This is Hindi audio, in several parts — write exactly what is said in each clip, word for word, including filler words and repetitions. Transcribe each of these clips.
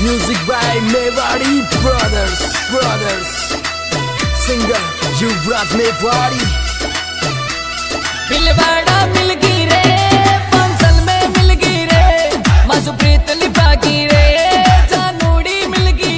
Music by Mewari Brothers, Brothers. Singer Yuvraj Mewari. Bhilwara मिल गई रे, पंसल में मिल गई रे, मसुप्रीत लिपा गई रे, जानूड़ी मिल गई।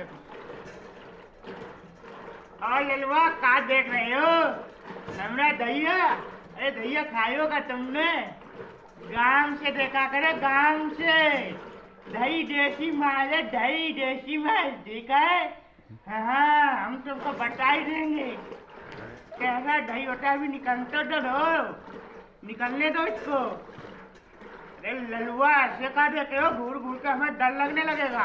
और ललवा का देख रहे हो? हमरा दहिया, अरे दहिया खायो का तुमने? गांव से देखा करे, गांव से दही देसी माल है, दही देसी माल देखा है? हाँ, हम तुमको बता ही देंगे कैसा दही होता है। अभी निकलते तो दो, निकलने दो इसको। अरे ललुआ ऐसे का देखे हो? घूर घूर के हमें डर लगने लगेगा।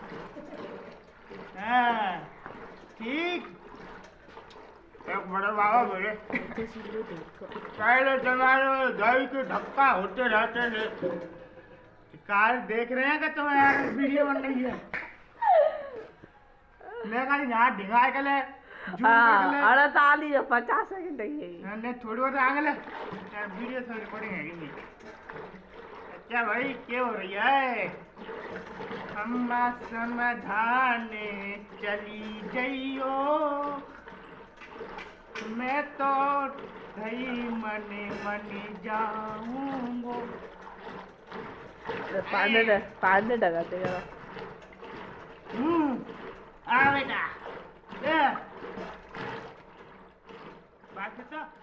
हाँ ठीक, एक बड़े बाबा बोले पहले जमाने में दही के धक्का होते रहते थे। कार देख रहे हैं कि तुम यार वीडियो बन रही है? मैं कहा यहाँ ढिंगा के ले अरे ताली जो पचास सेकंड ही है। ने थोड़ी बहुत आगे ले यार, वीडियो से रिकॉर्डिंग है कि अच्छा भाई क्या हो रही है? हम समाधाने चली जाइयो, मैं तो दही मने मने जाऊंगो। पानी दे, पानी डगा तेरा। हम्म, आ बेटा, बात तो